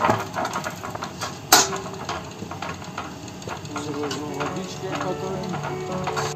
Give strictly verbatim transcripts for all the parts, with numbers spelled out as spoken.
Водички катаем.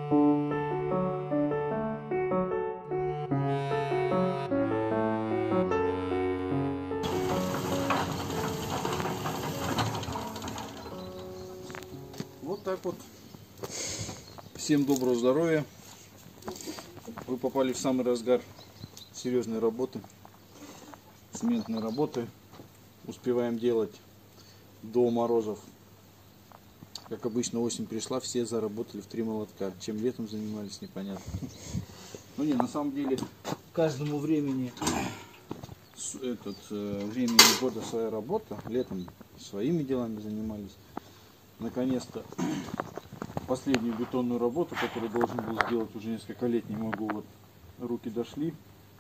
Вот так вот. Всем доброго здоровья. Вы попали в самый разгар серьезной работы, цементной работы. Успеваем делать до морозов. Как обычно, осень пришла, все заработали в три молотка. Чем летом занимались, непонятно. Ну не, на самом деле, каждому времени этот, времени года своя работа. Летом своими делами занимались. Наконец-то последнюю бетонную работу, которую должен был сделать уже несколько лет, не могу, вот руки дошли.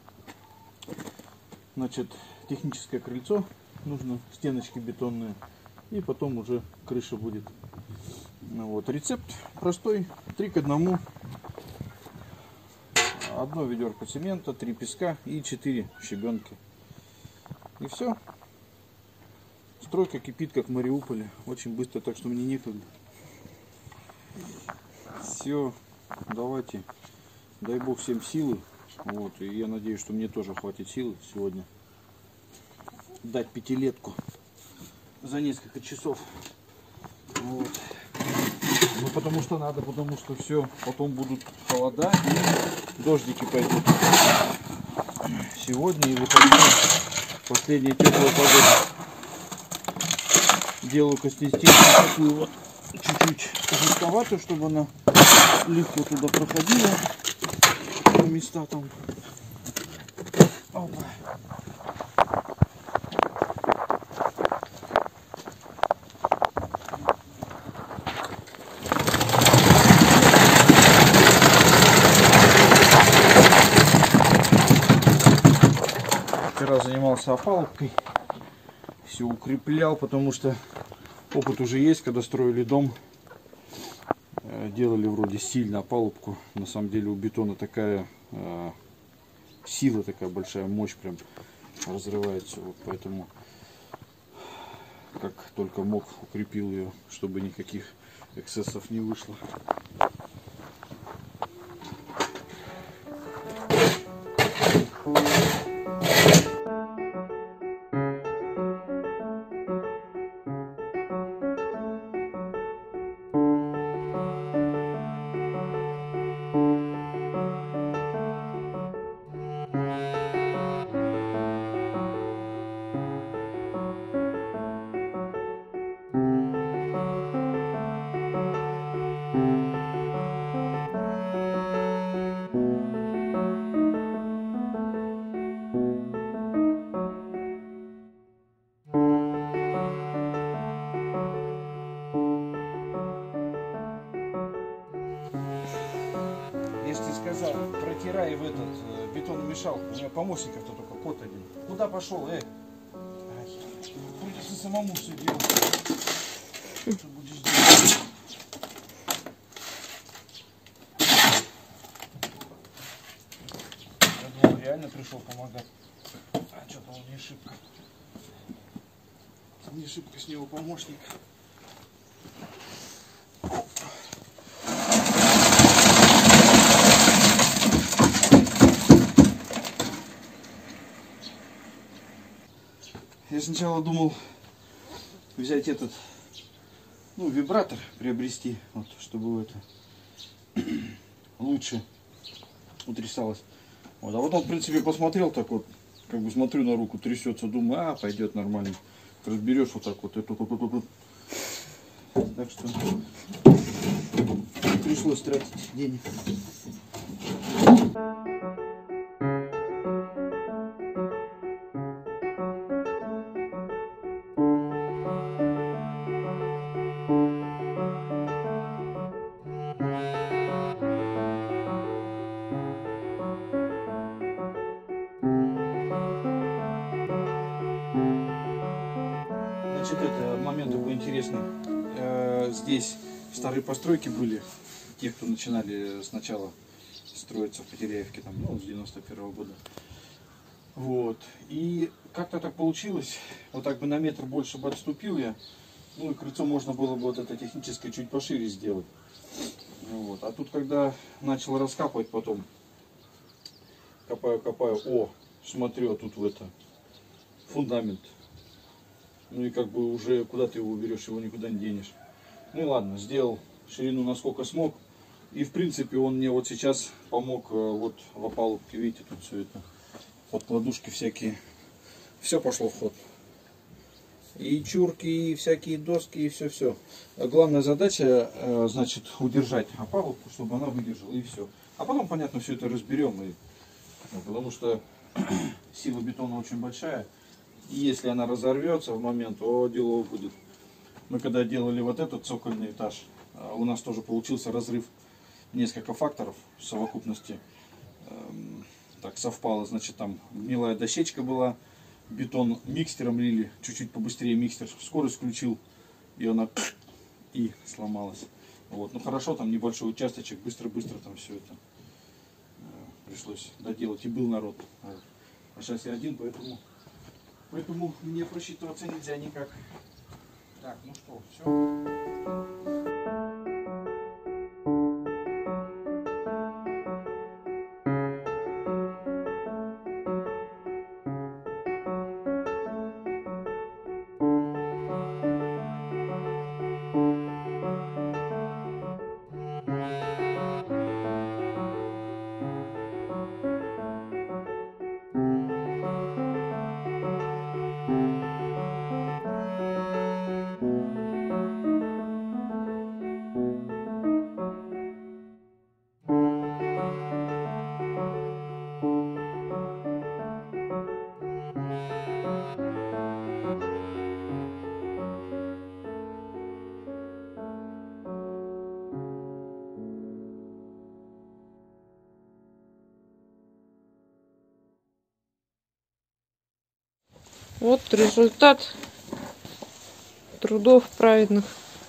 Значит, техническое крыльцо, нужно стеночки бетонные, и потом уже крыша будет. Вот. Рецепт простой, три к одному. Одно ведерко цемента, три песка и четыре щебенки. И все. Стройка кипит, как в Мариуполе. Очень быстро, так что мне некогда. Все, давайте. Дай Бог всем силы. Вот, и я надеюсь, что мне тоже хватит силы сегодня дать пятилетку за несколько часов. Вот. Ну, потому что надо, потому что все, потом будут холода и дождики пойдут. Сегодня и выходные, последняя теплая погода. Делаю костестенку такую вот, чуть-чуть жестковатую, чтобы она легко туда проходила. Места там. Опа. Вчера занимался опалубкой, все укреплял, потому что опыт уже есть, когда строили дом, делали вроде сильно опалубку. На самом деле у бетона такая э, сила, такая большая мощь, прям разрывается. Вот поэтому как только мог, укрепил ее, чтобы никаких эксцессов не вышло. Сказал, протирай в этот э, бетономешалку. У меня помощников-то только кот один. Куда пошел, эй? Придется самому все делать. Что будешь делать? Я думал, реально пришел помогать. А что-то он не шибко. Не шибко с него помощник. Я сначала думал взять этот, ну, вибратор приобрести, вот, чтобы это лучше утрясалось. Вот, а потом, в принципе, посмотрел так вот, как бы смотрю на руку, трясется, думаю, а, пойдет нормально. Разберешь вот так вот, эту, эту, эту, эту. Так что пришлось тратить денег. Значит, это момент такой интересный. Здесь старые постройки были, те, кто начинали сначала строиться в Потеряевке, там, ну, с девяносто первого года. Вот. И как-то так получилось. Вот так бы на метр больше бы отступил я. Ну и крыльцо можно было бы вот это техническое чуть пошире сделать. Вот. А тут когда начал раскапывать потом, копаю, копаю, о, смотрю, а тут в это фундамент. Ну и как бы уже куда ты его уберешь, его никуда не денешь. Ну и ладно, сделал ширину насколько смог. И в принципе он мне вот сейчас помог вот в опалубке, видите, тут все это. Подкладушки всякие. Все пошло в ход. И чурки, и всякие доски, и все-все. Главная задача, значит, удержать опалубку, чтобы она выдержала, и все. А потом, понятно, все это разберем. И, ну, потому что сила бетона очень большая. И если она разорвется в момент, то дело будет. Мы когда делали вот этот цокольный этаж, у нас тоже получился разрыв. Несколько факторов в совокупности эм, так совпало. Значит, там гнилая дощечка была, бетон микстером лили, чуть-чуть побыстрее микстер скорость включил, и она и сломалась. Вот. Ну хорошо, там небольшой участочек, быстро-быстро там все это э, пришлось доделать, и был народ. Вот. А сейчас я один, поэтому, поэтому мне просчитываться нельзя никак. Так, ну что, все. Вот результат трудов праведных.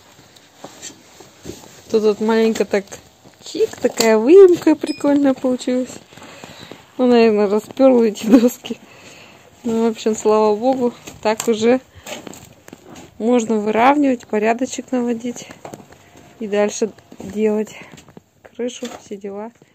Тут вот маленько так чик, такая выемка прикольная получилась. Ну, наверное, расперла эти доски. Ну, в общем, слава богу, так уже можно выравнивать, порядочек наводить и дальше делать крышу, все дела.